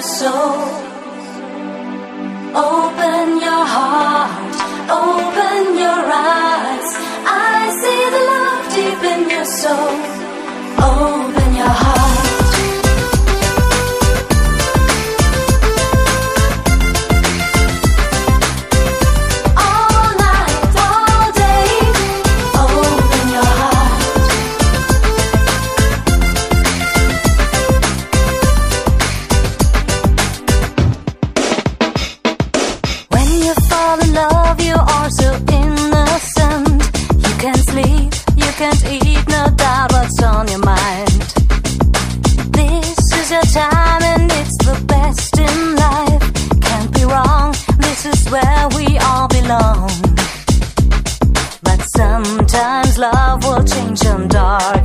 your soul. Open your heart, open your eyes. I see the love deep in your soul. Open your heart. Can't eat, no doubt what's on your mind. This is your time and it's the best in life. Can't be wrong, this is where we all belong. But sometimes love will change some dark